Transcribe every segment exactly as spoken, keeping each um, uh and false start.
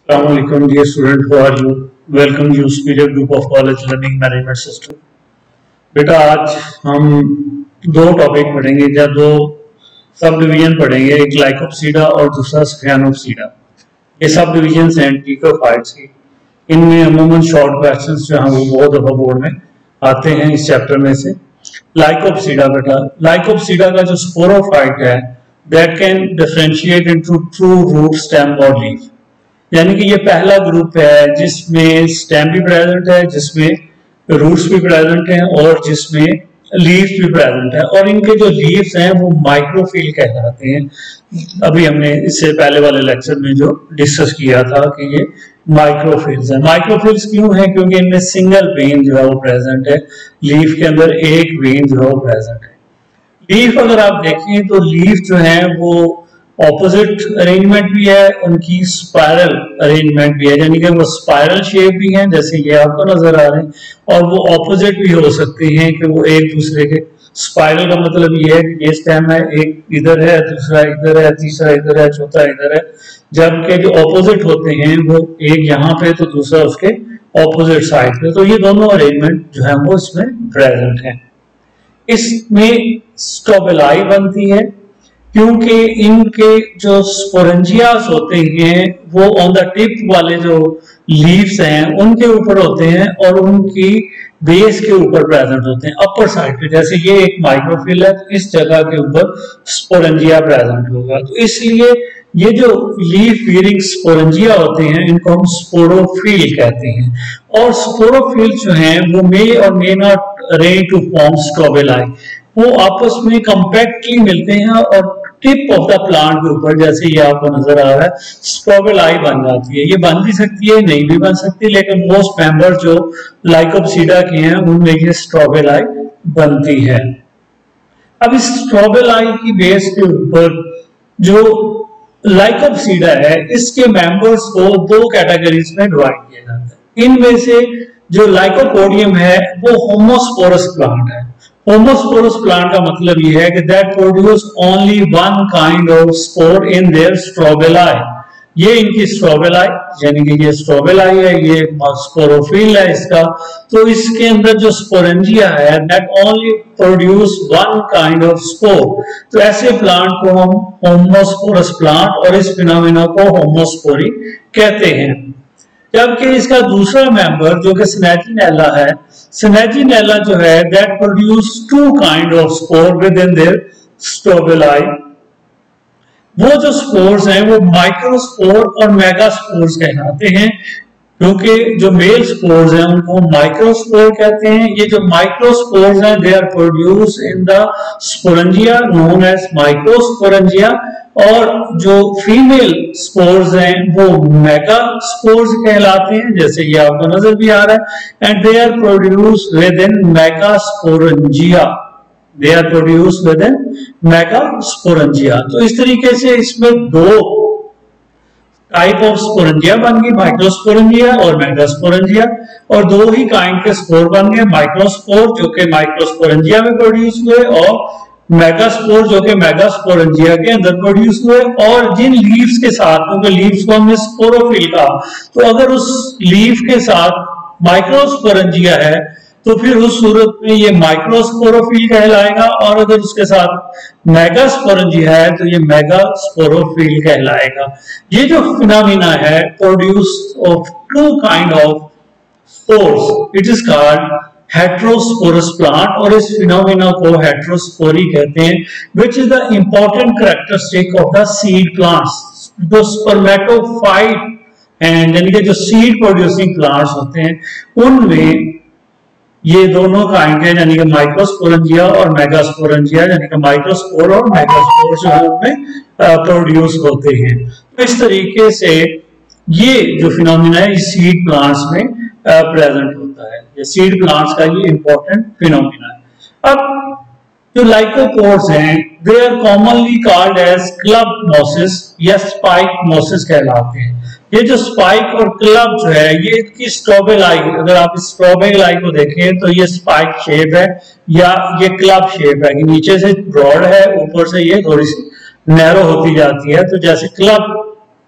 Assalamualaikum dear student, how are you? Welcome you Superior Group of College Learning Management System। बेटा आज हम दो topic पढ़ेंगे या दो सब डिवीजन पढ़ेंगे, एक लाइकोप्सीडा और दूसरा स्फियानोप्सीडा। ये सब डिवीजन हैं टीकोफाइट्स की। इनमें अमूमन शॉर्ट क्वेश्चंस जो हैं वो बहुत दफा बोर्ड में आते हैं इस चैप्टर में से। लाइकोप्सीडा बेटा, लाइकोप्सीडा का जो स्पोरोफाइट है that can differentiate into true root, stem और लीफ। यानी कि ये पहला ग्रुप है जिसमें स्टेम भी प्रेजेंट है, जिसमें रूट्स भी प्रेजेंट हैं और जिसमें लीव्स भी प्रेजेंट है। और इनके जो लीव्स हैं वो माइक्रोफिल कहलाते हैं। अभी हमने इससे पहले वाले लेक्चर में जो डिस्कस किया था कि ये माइक्रोफिल्स है। माइक्रोफिल्स क्यों है? क्योंकि इनमें सिंगल वेन जो है वो प्रेजेंट है, लीफ के अंदर एक वेन जो है वो प्रेजेंट है। लीफ अगर आप देखें तो लीफ जो है वो ऑपोजिट अरेंजमेंट भी है, उनकी स्पाइरल अरेंजमेंट भी है, यानी कि वो स्पाइरल शेप भी है जैसे ये आपको नजर आ रहे हैं, और वो ऑपोजिट भी हो सकते हैं कि वो एक दूसरे के। स्पाइरल का मतलब ये है कि ये स्टेम है, एक इधर है, दूसरा इधर है, तीसरा इधर है, चौथा इधर है। जबकि जो ऑपोजिट होते हैं वो एक यहाँ पे तो दूसरा उसके ऑपोजिट साइड पे। तो ये दोनों अरेंजमेंट जो है वो इसमें प्रेजेंट है। इसमें स्ट्रोबेलाई बनती है क्योंकि इनके जो स्पोरेंजियास होते हैं वो ऑन द टिप वाले जो लीव्स हैं उनके ऊपर होते हैं और उनकी बेस के ऊपर प्रेजेंट होते हैं अपर साइड पे। जैसे ये एक माइक्रोफिल है तो इस जगह के ऊपर स्पोरेंजिया प्रेजेंट होगा, तो इसलिए ये जो लीफ बीयरिंग स्पोरेंजिया होते हैं इनको हम स्पोरोफिल कहते हैं। और स्पोरोफिल जो हैं वो मे और may not arrange to form strobili, वो आपस में कॉम्पैक्टली मिलते हैं और टिप ऑफ द प्लांट के ऊपर जैसे ये आपको नजर आ रहा है स्ट्रोबेलाई बन जाती है। ये बन भी सकती है, नहीं भी बन सकती, लेकिन मोस्ट मेंबर जो लाइकोप्सीडा के हैं उनमें ये स्ट्रोबेलाई बनती है। अब इस स्ट्रोबेलाई की बेस के ऊपर जो लाइकोप्सीडा है इसके मेंबर्स को दो कैटेगरीज में डिवाइड किया जाता है। इनमें से जो लाइकोपोडियम है वो होमोस्पोरस प्लांट है। होमोस्पोरस प्लांट का मतलब ये है कि that produce only one kind of spore in their strobili. ये इनकी स्ट्रोबेलाई यानी कि ये स्ट्रोबेलाई है, ये स्पोरोफिल है इसका। तो इसके अंदर जो स्पोरेंजिया है that only produce one kind of spore. तो ऐसे प्लांट को हम होमोस्पोरस प्लांट और इस फिनोमेना को होमोस्पोरी कहते हैं। जबकि इसका दूसरा मेंबर जो कि सिनेजिनेला है, सिनेजिनेला जो है that produce two kind of spore within their strobili. वो जो स्पोर्स हैं वो माइक्रोस्पोर और मेगास्पोर्स कहलाते हैं, क्योंकि जो मेल स्पोर्स हैं उनको माइक्रोस्पोर कहते हैं। ये जो माइक्रोस्पोर्स हैं they are produce in the sporangia known as microsporangia, और जो फीमेल स्पोर्स हैं वो मेगास्पोर्स कहलाते हैं जैसे ये आपको नजर भी आ रहा है। And they are produce within megasporangia, they are produce within megasporangia. तो इस तरीके से इसमें दो टाइप ऑफ स्पोरेंजिया बन गई, माइक्रोस्पोरेंजिया और मेगास्पोरेंजिया, और दो ही काइंड के स्पोर बन गए, माइक्रोस्पोर जो कि माइक्रोस्पोरेंजिया में प्रोड्यूस हुए और मेगास्पोर जो कि मेगास्पोरेंजिया के अंदर प्रोड्यूस हुए। और जिन लीव्स के साथ, क्योंकि लीव्स को हमने स्पोरोफिल कहा, तो अगर उस लीफ के साथ माइक्रोस्पोरेंजिया है तो फिर उस सूरत में ये माइक्रोस्पोरोफिल कहलाएगा, और अगर उसके साथ मेगास्पोरेंजिया है तो ये मेगास्पोरोफिल कहलाएगा। ये जो फिनोमेना है produce of two kind of spores, it is called heterosporous plant, और इस फिनोमेना को हेटेरोस्पोरी कहते हैं, which is the important characteristic of the seed plants. जो स्पर्मेटोफाइट एंड यानी कि जो सीड प्रोड्यूसिंग प्लांट्स होते हैं उनमें ये दोनों काइंड है, यानी कि माइक्रोस्पोरेंजिया और मेगास्पोरेंजिया, यानी कि माइक्रोस्पोर और मेगास्पोर जो है उनमें प्रोड्यूस होते हैं। तो इस तरीके से ये जो फिनोमेना है इस सीड प्लांट्स में प्रेजेंट होता है। ये सीड प्लांट्स का ये इंपॉर्टेंट फिनोमेना है। अब जो लाइकोपोर्स हैं they are commonly called as club mosses या स्पाइक मोसिस कहलाते हैं। ये जो स्पाइक और क्लब जो है ये इसकी स्ट्रोबेलाई, अगर आप इस स्ट्रोबेलाई को देखें तो ये स्पाइक शेप है या ये क्लब शेप है, कि नीचे से ब्रॉड है ऊपर से ये थोड़ी सी नैरो होती जाती है। तो जैसे क्लब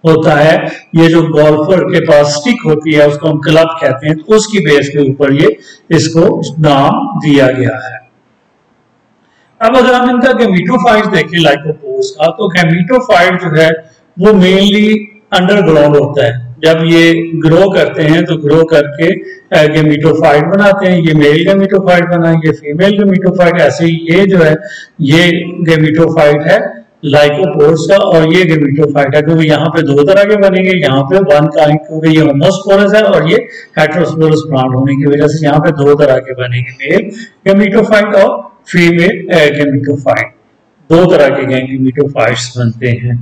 होता है, ये जो गोल्फर के पास स्टिक होती है उसको हम क्लब कहते हैं, तो उसकी बेस के ऊपर ये इसको नाम दिया गया है। अब अगर हम इनका गेमेटोफाइट देखें लाइकोपोर्स का, तो गेमेटोफाइट जो है वो मेनली अंडरग्राउंड होता है। जब ये ग्रो करते हैं तो ग्रो करके गेमेटोफाइट बनाते हैं, ये मेल गेमेटोफाइट बना, ये फीमेल गेमेटोफाइट, ऐसे ही ये जो है ये गेमेटोफाइट है लाइकोपोर्स का, और ये गेमेटोफाइट है, क्योंकि यहाँ पे दो तरह के बनेंगे, यहाँ पे वन काइंड, क्योंकि ये होमोस्पोरस है और ये हेटेरोस्पोरस प्लांट होने की वजह से यहाँ पे दो तरह के बनेंगे, मेल गेमेटोफाइट और फीमेल गेमेटोफाइट, दो तरह के गेमेटोफाइट्स बनते हैं।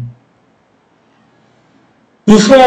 दूसरा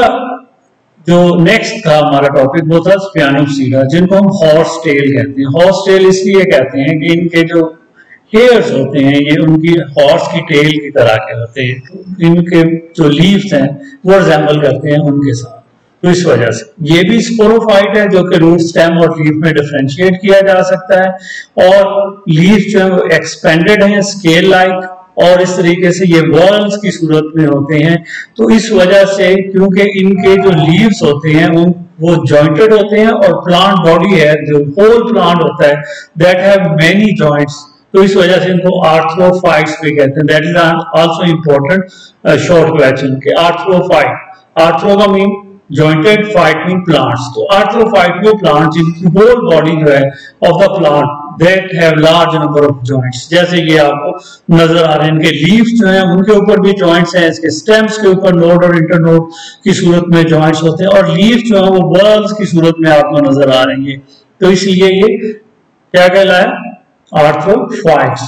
जो नेक्स्ट था हमारा टॉपिक वो था स्पिनोसीरा, जिनको हम हॉर्स टेल कहते हैं। हॉर्स टेल इसलिए कहते हैं कि इनके जो हेयर्स होते हैं ये उनकी हॉर्स की टेल की तरह के होते हैं, तो इनके जो लीव्स हैं वो रिजेंबल करते हैं उनके साथ, तो इस वजह से ये भी स्पोरोफाइट है जो कि रूट, स्टेम और लीफ में डिफरेंशिएट किया जा सकता है, और लीफ जो है वो एक्सपेंडेड है स्केल लाइक, और इस तरीके से ये वॉल्स की सूरत में होते हैं। तो इस वजह से क्योंकि इनके जो लीव्स होते हैं उन वो जॉइंटेड होते हैं, और प्लांट बॉडी है जो होल प्लांट होता है दैट हैव मेनी जॉइंट्स, तो इस वजह से इनको आर्थ्रोफाइट्स भी कहते हैं। That is also important short question के आर्थ्रोफाइट, आर्थ्रो का mean jointed, phyte mean plants, तो आर्थ्रोफाइट वो प्लांट जिनकी होल बॉडी जो है of the plant that have large number of joints, जैसे ये आपको नजर आ रहे हैं, इनके लीव्स जो हैं उनके ऊपर भी जॉइंट्स हैं, इसके स्टेम्स के ऊपर नोड और इंटरनोड की सूरत में जॉइंट्स होते हैं, और लीव्स जो है वो बर्ल्स की सूरत में आपको नजर आ रही है, तो इसलिए ये क्या कहलाया, आर्थ्रोफाइट्स।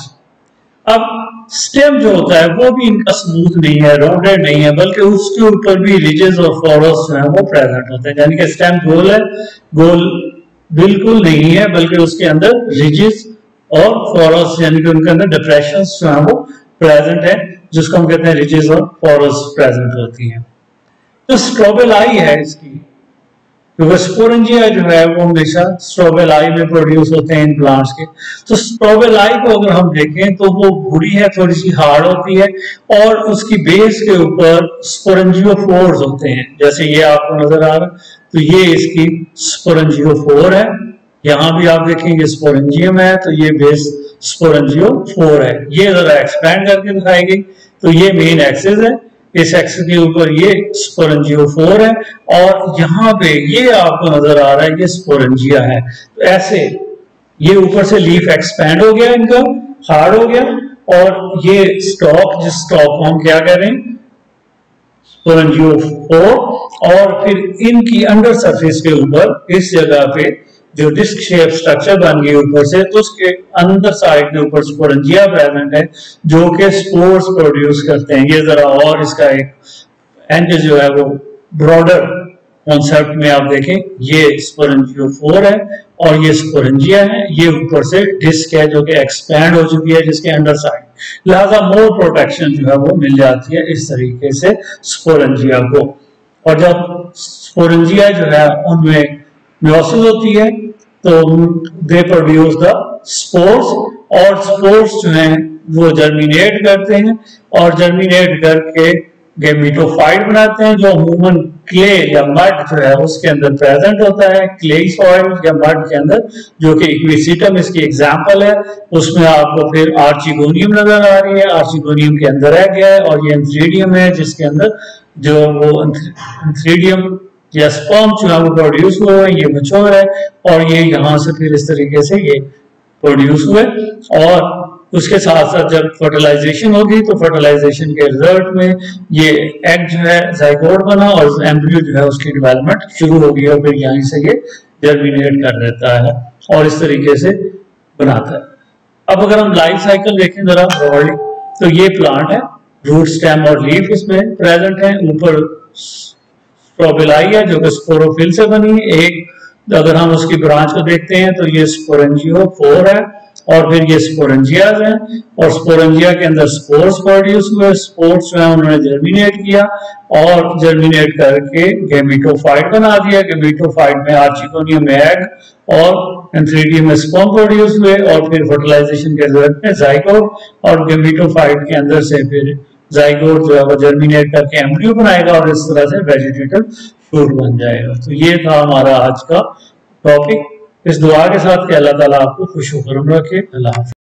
अब स्टेम जो होता है वो भी इनका स्मूथ नहीं है, राउंडेड नहीं है, बल्कि उसके ऊपर भी रिजेस और फॉरस जो है वो प्रेजेंट होते हैं, यानी कि स्टेम गोल है, गोल बिल्कुल नहीं है, बल्कि उसके अंदर रिजेस और फॉरस यानी कि उनके अंदर डिप्रेशंस जो है वो प्रेजेंट है, जिसको हम कहते हैं रिजेस और फॉरस प्रेजेंट होती हैं। तो स्ट्रोबेलाई है इसकी, क्योंकि स्पोरेंजिया जो है वो हमेशा स्ट्रोबेलाई में प्रोड्यूस होते हैं इन प्लांट्स के। तो स्ट्रोबेलाई को अगर हम देखें तो वो भूरी है, थोड़ी सी हार्ड होती है, और उसकी बेस के ऊपर स्पोरेंजियोफोर्स होते हैं, जैसे ये आपको नजर आ रहा है, तो ये इसकी स्पोरेंजियोफोर है, यहाँ भी आप देखेंगे स्पोरेंजियम है, तो ये बेस स्पोरेंजियोफोर है। ये जरा एक्सपैंड करके दिखाई गई, तो ये मेन एक्सिस है, इस एक्सिस के ऊपर ये स्पोरेंजियोफोर है, और यहाँ पे ये आपको नजर आ रहा है ये स्पोरेंजिया है। तो ऐसे ये ऊपर से लीफ एक्सपैंड हो गया, इनका हार्ड हो गया, और ये स्टॉक, जिस स्टॉक को हम क्या कह रहे हैं, स्पोरेंजियोफोर, और फिर इनकी अंडर सरफेस के ऊपर इस जगह पे जो डिस्क शेप स्ट्रक्चर बन गई ऊपर से, तो उसके अंदर साइड के ऊपर स्पोरेंजिया प्रेजेंट है जो कि स्पोर्स प्रोड्यूस करते हैं। ये जरा और इसका एक एंड जो है वो ब्रॉडर कॉन्सेप्ट में आप देखें, ये स्पोरेंजियोफोर है और ये स्पोरेंजिया है, ये ऊपर से डिस्क है जो कि एक्सपैंड हो चुकी है जिसके अंडर साइड, लिहाजा मोर प्रोटेक्शन जो है वो मिल जाती है इस तरीके से स्पोरेंजिया को। और जब स्पोरेंजिया जो है उनमें मियोसिस होती है तो दे प्रोड्यूस द स्पोर्स, और स्पोर्स जो हैं वो जर्मिनेट करते हैं, और जर्मिनेट करके गेमेटोफाइट बनाते हैं, जो अमूमन क्ले या मड जो है उसके अंदर प्रेजेंट होता है, क्ले सॉइल या मड के अंदर, जो कि इक्विसिटम इसकी एग्जांपल है। उसमें आपको फिर आर्चिगोनियम नजर आ रही है, आर्चिगोनियम के अंदर रह गया है, और ये एंथ्रीडियम है जिसके अंदर जो वो एंथ्रीडियम या स्पर्म जो है वो प्रोड्यूस हुए हैं, ये मैच्योर है, और ये यहाँ से फिर इस तरीके से ये प्रोड्यूस हुए, और उसके साथ साथ जब फर्टिलाइजेशन होगी तो फर्टिलाइजेशन के रिजल्ट में ये एग जो है जाइगोट बना, और एम्ब्रियो जो है उसकी डेवलपमेंट शुरू होगी, और फिर यहीं से ये जर्मिनेट कर देता है और इस तरीके से बनाता है। अब अगर हम लाइफ साइकिल देखें जरा ब्रॉडली, तो ये प्लांट है, रूट, स्टेम और लीफ इसमें प्रेजेंट है, ऊपर स्ट्रोबेलाई है जो कि स्पोरोफिल से बनी है एक। अगर हम उसकी ब्रांच को देखते हैं तो ये स्पोरेंजियोफोर है, और फिर ये स्पोरेंजियाज हैं, और स्पोरेंजिया के अंदर स्पोर्स प्रोड्यूस हुए, स्पोर्स जो है उन्होंने जर्मिनेट किया, और जर्मिनेट करके गेमेटोफाइट बना दिया, गेमेटोफाइट में आर्चिगोनियम में एग और एंथ्रीडियम में स्पर्म प्रोड्यूस हुए, और फिर फर्टिलाइजेशन के रिजल्ट में जाइगोट, और गेमेटोफाइट के अंदर से फिर जाइगोट जो है वो जर्मिनेट करके एम्ब्रियो बनाएगा और इस तरह से वेजिटेटिव शूट बन जाएगा। तो ये था हमारा आज का टॉपिक। इस दुआ के साथ कि अल्लाह ताला आपको खुश खुश रखे। अल्लाह हाफ़िज़।